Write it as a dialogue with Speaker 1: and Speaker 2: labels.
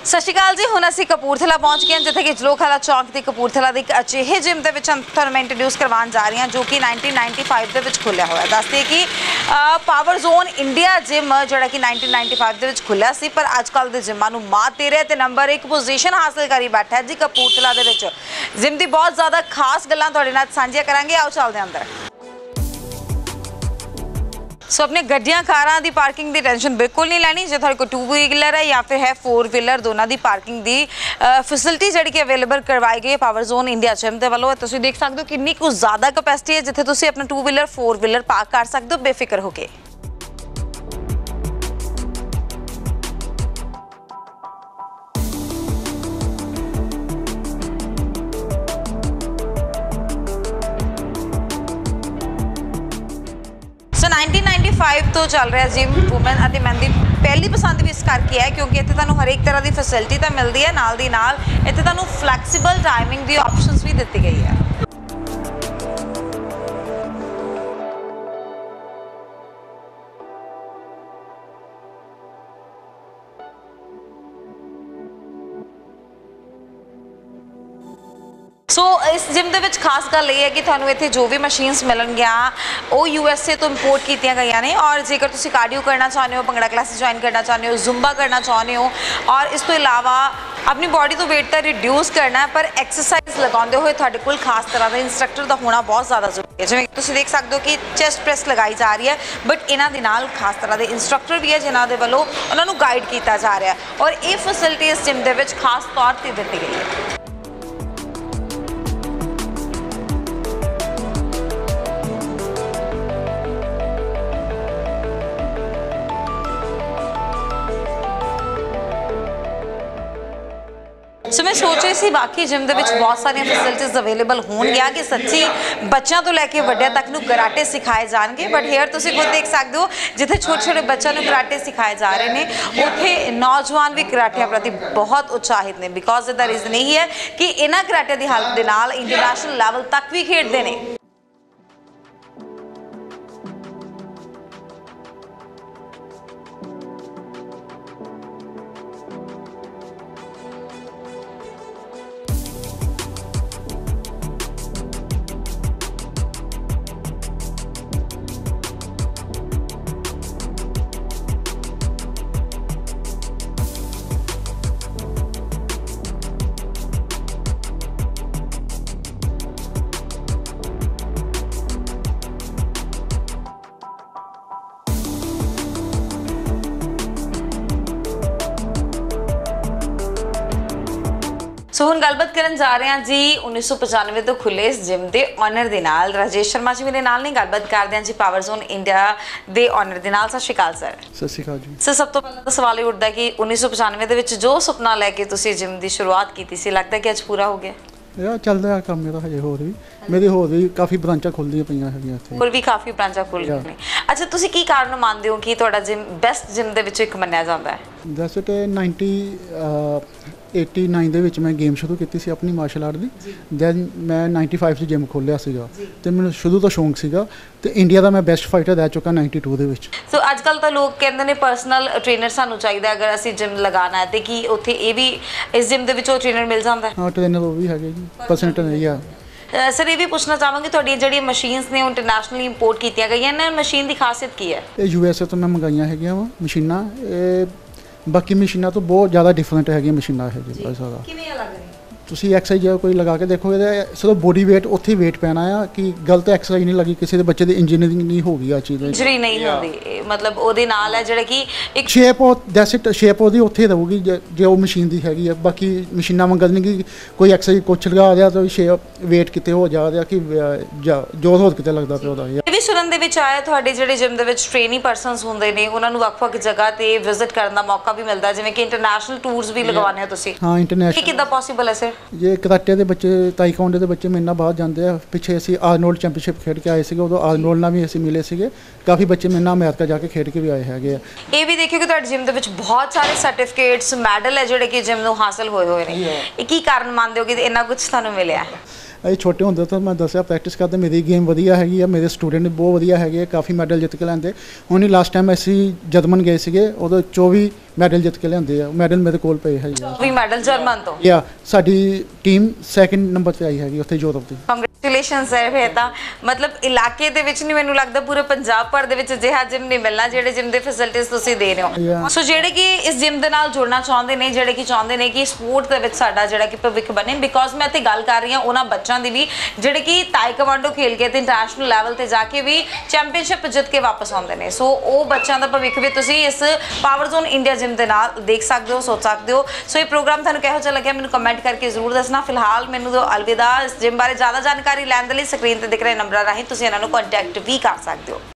Speaker 1: ਸਤਿ ਸ਼੍ਰੀ ਅਕਾਲ ਜੀ। ਹੁਣ ਅਸੀਂ ਕਪੂਰਥਲਾ ਪਹੁੰਚ ਗਏ ਹਾਂ ਜਿੱਥੇ ਕਿ ਜਲੋਖਾਲਾ ਚੌਂਕ ਦੀ ਕਪੂਰਥਲਾ ਦੀ ਇੱਕ ਅਜਿਹੇ ਜਿਮ ਦੇ ਵਿੱਚ ਤੁਹਾਨੂੰ ਮੈਂ ਇੰਟਰੋਡਿਊਸ ਕਰਵਾਉਣ ਜਾ ਰਹੀ ਹਾਂ ਜੋ ਕਿ 1995 ਦੇ ਵਿੱਚ ਖੁੱਲਿਆ ਹੋਇਆ। ਦੱਸਦੇ ਕਿ ਪਾਵਰ ਜ਼ੋਨ ਇੰਡੀਆ ਜਿਮ ਜਿਹੜਾ ਕਿ 1995 ਦੇ ਵਿੱਚ ਖੁੱਲਿਆ ਸੀ, ਪਰ ਅੱਜ ਕੱਲ੍ਹ ਦੇ ਜਿਮਾਂ ਨੂੰ ਮਾਤ ਦੇ ਰਿਹਾ ਤੇ ਨੰਬਰ 1 ਪੋਜੀਸ਼ਨ ਹਾਸਲ ਕਰੀ ਬੈਠਾ ਜੀ ਕਪੂਰਥਲਾ ਦੇ ਵਿੱਚ। ਜਿਮ ਦੀ ਬਹੁਤ ਜ਼ਿਆਦਾ ਖਾਸ ਗੱਲਾਂ ਤੁਹਾਡੇ ਨਾਲ ਸਾਂਝੀਆਂ ਕਰਾਂਗੇ। ਆਓ ਚੱਲਦੇ ਹਾਂ ਅੰਦਰ। सो अपने गड्डियां कारां दी पार्किंग की टेंशन बिल्कुल नहीं लैनी। जो थोड़े को 2 व्हीलर है या फिर है 4 व्हीलर, दोनों की पार्किंग की फैसिलिटी जी कि अवेलेबल करवाई गई है पावर जोन इंडिया जिम के वालों। तुम देख सकते हो कितनी कुछ ज़्यादा कैपेसिटी है जिथे तुम अपना 2 व्हीलर 4 व्हीलर पार्क कर सकते हो बेफिक्र होके। सो 1995 तो चल रहा जिम वूमेन ਅਤੇ ਮੈਂ ਦੀ ਪਹਿਲੀ ਪਸੰਦ ਵੀ ਇਸ ਕਰਕੇ ਹੈ क्योंकि ਇੱਥੇ ਤੁਹਾਨੂੰ ਹਰ ਇੱਕ ਤਰ੍ਹਾਂ ਦੀ ਫੈਸਿਲਿਟੀ ਤਾਂ ਮਿਲਦੀ ਹੈ, ਨਾਲ ਦੀ ਨਾਲ ਇੱਥੇ ਤੁਹਾਨੂੰ ਫਲੈਕਸੀਬਲ ਟਾਈਮਿੰਗ ਦੀ ਆਪਸ਼ਨਸ ਵੀ ਦਿੱਤੀ ਗਈ ਹੈ। सो इस जिम के खास गल ये है कि थानू इत्थे जो भी मशीन्स मिलणगियां वो USA तो इंपोर्ट कीतियां गईयां ने। और जेकर तुसीं कार्डियो करना चाहते हो, भंगड़ा क्लासेस ज्वाइन करना चाहते हो, जुम्बा करना चाहते हो और इस तो इलावा अपनी बॉडी तो वेट तो रिड्यूस करना है, पर एक्सरसाइज लगाते हुए तुहाडे कोल खास तरह का इंस्ट्रक्टर का होना बहुत ज़्यादा जरूरी है। जिवें तुसीं देख सकते हो कि चेस्ट प्रेस लगाई जा रही है, बट इन्हां दे नाल खास तरह के इंस्ट्रक्टर भी है जिन्हां दे वल्लों उन्हां नूं गाइड किया जा रहा है और ये फैसिलिटी इस जिम दे विच खास तौर पर दी गई है। सो मैं सोच रही थी बाकी जिम के बहुत सारी फैसिलिटीज़ अवेलेबल होंगे कि सच्ची बच्चों तो लैके वड्डियां तक नूं कराटे सिखाए जाएंगे, बट हेयर तुसीं खुद देख सकते हो जिथे छोटे छोटे बच्चों नूं कराटे सिखाए जा रहे हैं उत्थे नौजवान भी कराटियां प्रति बहुत उत्साहित ने। बिकॉज इसका रीजन यही है कि इन्हां कराटे की हेल्प के नाल इंटरनेशनल लैवल तक भी खेडते हैं। सो हुण गलबात करन जा रहे हैं जी 1995 तो खुले इस जिम के ऑनर के नाल। राजेश शर्मा जी मेरे नाल ने गलबात करते हैं जी पावर जोन इंडिया के ऑनर के नाल। सत श्री अकाल सर।
Speaker 2: सत श्री अकाल जी।
Speaker 1: सर सब तो पहला तो सवाल ये उठता कि 1995 के जो सुपना लैके तुसीं जिम की शुरुआत की सी, लगता है कि अज पूरा हो गया?
Speaker 2: यार चल रहा काम मेरा हजे होर भी मेरी होर भी काफ़ी ब्रांचा खुलदियां पईयां हैगियां इत्थे,
Speaker 1: और भी काफ़ी ब्रांचा खुल गई ने। अच्छा तुसीं की कारण मानते हो कि तुहाडा जिम बेस्ट जिम दे विचों एक मन्निया जाता है? वैसे
Speaker 2: तो 1989 ਦੇ ਵਿੱਚ ਮੈਂ ਗੇਮ ਸ਼ੁਰੂ ਕੀਤੀ ਸੀ ਆਪਣੀ ਮਾਰਸ਼ਲ ਆਰਟ ਦੀ। ਦੈਨ ਮੈਂ 95 'ਚ ਜਿਮ ਖੋਲ੍ਹਿਆ ਸੀਗਾ ਤੇ ਮੈਨੂੰ ਸ਼ੁਰੂ ਤੋਂ ਸ਼ੌਂਕ ਸੀਗਾ ਤੇ ਇੰਡੀਆ ਦਾ ਮੈਂ ਬੈਸਟ ਫਾਈਟਰ ਰਹਿ ਚੁੱਕਾ 92 ਦੇ ਵਿੱਚ।
Speaker 1: ਸੋ ਅੱਜ ਕੱਲ੍ਹ ਤਾਂ ਲੋਕ ਕਹਿੰਦੇ ਨੇ ਪਰਸਨਲ ਟ੍ਰੇਨਰ ਸਾਨੂੰ ਚਾਹੀਦਾ ਅਗਰ ਅਸੀਂ ਜਿਮ ਲਗਾਉਣਾ ਹੈ, ਤੇ ਕੀ ਉੱਥੇ ਇਹ ਵੀ ਇਸ ਜਿਮ ਦੇ ਵਿੱਚ ਉਹ ਟ੍ਰੇਨਰ ਮਿਲ ਜਾਂਦਾ ਹੈ?
Speaker 2: ਹਾਂ ਟ੍ਰੇਨਰ ਉਹ ਵੀ ਹੈਗੇ ਜੀ, ਪਰਸਨਲ ਨਹੀਂ ਆ।
Speaker 1: ਸਰ ਇਹ ਵੀ ਪੁੱਛਣਾ ਚਾਹਾਂਗੇ ਤੁਹਾਡੀਆਂ ਜਿਹੜੀਆਂ ਮਸ਼ੀਨਸ ਨੇ ਉਹ ਇੰਟਰਨੈਸ਼ਨਲੀ ਇੰਪੋਰਟ ਕੀਤੀਆਂ ਗਈਆਂ ਨੇ, ਮਸ਼ੀਨ ਦੀ ਖਾਸੀਅਤ ਕੀ ਹੈ?
Speaker 2: ਇਹ USA ਤੋਂ ਮੈਂ ਮੰਗਾਈਆਂ ਹੈਗੀਆਂ ਵਾ ਮਸ਼ੀਨਾਂ। ਇਹ ਬਾਕੀ ਮਸ਼ੀਨਾਂ ਤੋਂ ਬਹੁਤ ਜ਼ਿਆਦਾ ਡਿਫਰੈਂਟ ਹੈਗੀਆਂ ਮਸ਼ੀਨਾਂ ਇਹ ਜੀ। ਸਾਰਾ
Speaker 1: ਕਿਵੇਂ ਅਲੱਗ ਨੇ?
Speaker 2: ਤੁਸੀਂ ਐਕਸਰਸਾਈਜ਼ ਜੇ ਕੋਈ ਲਗਾ ਕੇ ਦੇਖੋਗੇ ਤਾਂ ਸਿਰਫ ਬੋਡੀ ਵੇਟ ਉੱਥੇ ਵੇਟ ਪੈਣਾ ਆ ਕਿ ਗਲਤ ਐਕਸਰਸਾਈਜ਼ ਨਹੀਂ ਲੱਗੀ, ਕਿਸੇ ਦੇ ਬੱਚੇ ਦੀ ਇੰਜੀਨੀਅਰਿੰਗ ਨਹੀਂ ਹੋ ਗਈ ਆ ਚੀਜ਼
Speaker 1: ਇੰਜਰੀ ਨਹੀਂ ਹੁੰਦੀ, ਮਤਲਬ ਉਹਦੇ ਨਾਲ ਹੈ ਜਿਹੜਾ ਕਿ ਇੱਕ
Speaker 2: ਸ਼ੇਪ ਉਹ ਦੈਟ ਸ਼ੇਪ ਉਹਦੀ ਉੱਥੇ ਰਹੂਗੀ ਜੇ ਉਹ ਮਸ਼ੀਨ ਦੀ ਹੈਗੀ ਆ। ਬਾਕੀ ਮਸ਼ੀਨਾਂ ਮੰਗਣ ਨਹੀਂ ਕਿ ਕੋਈ ਐਕਸਰਸਾਈਜ਼ ਕੁਛ ਲਗਾ ਰਿਹਾ ਤਾਂ ਸ਼ੇਪ ਵੇਟ ਕਿਤੇ ਹੋ ਜਾ ਰਿਹਾ ਕਿ ਜੋਰ ਹੋਰ ਕਿਤੇ ਲੱਗਦਾ ਪਿਆ ਉਹਦਾ।
Speaker 1: ਇਹ ਵੀ ਸੁਣਨ ਦੇ ਵਿੱਚ ਆਇਆ ਤੁਹਾਡੇ ਜਿਹੜੇ ਜਿਮ ਦੇ ਵਿੱਚ ਟ੍ਰੇਨਿੰਗ ਪਰਸਨਸ ਹੁੰਦੇ ਨੇ ਉਹਨਾਂ ਨੂੰ ਵੱਖ-ਵੱਖ ਜਗ੍ਹਾ ਤੇ ਵਿਜ਼ਿਟ ਕਰਨ ਦਾ ਮੌਕਾ ਵੀ ਮਿਲਦਾ, ਜਿਵੇਂ ਕਿ ਇੰਟਰਨੈਸ਼ਨਲ ਟੂਰਸ ਵੀ ਲਗਵਾਉਂਦੇ ਹੋ ਤੁਸੀਂ?
Speaker 2: ਹਾਂ ਇੰਟਰਨੈਸ਼ਨਲ।
Speaker 1: ਕਿੱਦਾਂ ਪੋਸੀਬਲ ਹੈ ਸਰ?
Speaker 2: ਜੇ ਕਰਾਟੇ ਦੇ ਬੱਚੇ ਤਾਈਕਵਾਂਡੋ ਦੇ ਬੱਚੇ ਮੇਰੇ ਨਾਲ ਬਾਹਰ ਜਾਂਦੇ ਆ। ਪਿੱਛੇ ਅਸੀਂ ਆਰਨੋਲਡ ਚੈਂਪੀਅਨਸ਼ਿਪ ਖੇਡ ਕੇ ਆਏ ਸੀਗੇ, ਉਦੋਂ ਆਰਨੋਲਡ ਨਾਲ ਵੀ ਅਸੀਂ ਮਿਲੇ ਸੀਗੇ। ਕਾਫੀ ਬੱਚੇ ਮੇਰੇ ਨਾਲ ਅਮਰੀਕਾ ਜਾ ਕੇ ਖੇਡ ਕੇ ਵੀ ਆਏ ਹੈਗੇ ਆ।
Speaker 1: ਇਹ ਵੀ ਦੇਖਿਓ ਕਿ ਤੁਹਾਡੇ ਜਿਮ ਦੇ ਵਿੱਚ ਬਹੁਤ ਸਾਰੇ ਸਰਟੀਫਿਕੇਟਸ ਮੈਡਲ ਹੈ ਜਿਹੜੇ ਕਿ ਜਿਮ ਨੂੰ ਹਾਸਲ ਹੋਏ ਨੇ। ਇਹ ਕੀ ਕਾਰਨ ਮੰਨਦੇ ਹੋ ਕਿ ਇੰਨਾ ਕੁਝ ਤੁਹਾਨੂੰ ਮਿਲਿਆ?
Speaker 2: ਇਹ ਛੋਟੇ ਹੁੰਦੇ ਤੋਂ ਮੈਂ ਦੱਸਿਆ ਪ੍ਰੈਕਟਿਸ ਕਰਦੇ, ਮੇਰੀ ਗੇਮ ਵਧੀਆ ਹੈਗੀ ਆ, ਮੇਰੇ ਸਟੂਡੈਂਟ ਬਹੁਤ ਵਧੀਆ ਹੈਗੇ, ਕਾਫੀ ਮੈਡਲ ਜਿੱਤ ਕੇ ਲੈਂਦੇ। ਹੁਣ ਲਾਸਟ ਟਾਈਮ ਅਸੀਂ ਜਰਮਨ ਗਏ ਸੀਗੇ, ਉਦੋਂ 24 ਮੈਡਲ ਜਿੱਤ ਕੇ ਲਿਆਂਦੇ ਆ। ਮੈਡਲ ਮੇਰੇ ਕੋਲ ਪਏ ਹੈਗੇ ਆ।
Speaker 1: ਵੀ ਮੈਡਲ ਜਰਮਨ ਤੋਂ
Speaker 2: ਯਾ ਸਾਡੀ ਟੀਮ ਸੈਕਿੰਡ ਨੰਬਰ ਤੇ ਆਈ ਹੈਗੀ ਉੱਥੇ ਯੂਰਪ ਦੀ।
Speaker 1: ਕੰਗ੍ਰੈਚੁਲੇਸ਼ਨਸ ਹੈ ਫਿਰ ਤਾਂ ਮਤਲਬ ਇਲਾਕੇ ਦੇ ਵਿੱਚ ਨਹੀਂ, ਮੈਨੂੰ ਲੱਗਦਾ ਪੂਰੇ ਪੰਜਾਬ ਭਰ ਦੇ ਵਿੱਚ ਅਜਿਹਾ ਜਿਮ ਨਹੀਂ ਮਿਲਣਾ ਜਿਹੜੇ ਜਿਮ ਦੇ ਫੈਸਿਲਿਟੀਜ਼ ਤੁਸੀਂ ਦੇ ਰਹੇ ਹੋ। ਸੋ ਜਿਹੜੇ ਕਿ ਇਸ ਜਿਮ ਦੇ ਨਾਲ ਜੁੜਨਾ ਚਾਹੁੰਦੇ ਨੇ, ਜਿਹੜੇ ਕਿ ਚਾਹੁੰਦੇ ਨੇ ਕਿ ਸਪੋਰਟ ਦੇ ਵਿੱਚ ਸਾਡਾ ਜਿਹੜਾ ਕਿ ਭਵਿੱਖ ਬਣੇ, ਬਿਕੋਜ਼ ਮੈਂ ਇੱਥੇ ਗੱਲ ਕਰ ਰਹੀ ਹਾਂ ਉਹਨਾਂ ਬੱਚਿਆਂ ਦੀ ਵੀ ਜਿਹੜੇ ਕਿ ਤਾਈਕਵਾਂਡੋ ਖੇਲ ਕੇ ਤੇ ਇੰਟਰਨੈਸ਼ਨਲ ਲੈਵਲ ਤੇ ਜਾ ਕੇ ਵੀ ਚੈਂਪੀਅਨਸ਼ਿਪ ਜਿੱਤ ਕੇ ਵਾਪਸ ਆਉਂਦੇ ਨੇ। ਸੋ ਉਹ ਬੱਚਿਆਂ ਦਾ ਭਵਿੱਖ ਵੀ ਤੁਸੀਂ ਇਸ ਪਾਵਰ ਜ਼ੋਨ ਇੰਡੀਆ ਜਿਮ ਦੇ ਨਾਲ ਦੇਖ ਸਕਦੇ ਹੋ, ਸੋਚ ਸਕਦੇ ਹੋ। ਸੋ ਇਹ ਪ੍ਰੋਗਰਾਮ ਤੁਹਾਨੂੰ ਕਿਹੋ ਜਿਹਾ ਲੱਗਿਆ ਮੈਨੂੰ ਕਮੈਂਟ ਕਰਕੇ ਜ਼ਰੂਰ ਦੱਸਣਾ। ਫਿਲਹਾਲ ਮੈਨੂੰ ਦਿਓ ਅਲਵਿਦਾ। ਇਸ ਜਿਮ ਬਾਰੇ ਜ਼ਿਆਦਾ ਜਾਣਕਾਰੀ ਲੈਣ ਦੇ ਲਈ ਸਕਰੀਨ ਤੇ ਦਿਖ ਰਹੇ ਨੰਬਰਾਂ ਰਾਹੀਂ ਤੁਸੀਂ ਇਹਨਾਂ ਨੂੰ ਕੰਟੈਕਟ ਵੀ ਕਰ ਸਕਦੇ ਹੋ।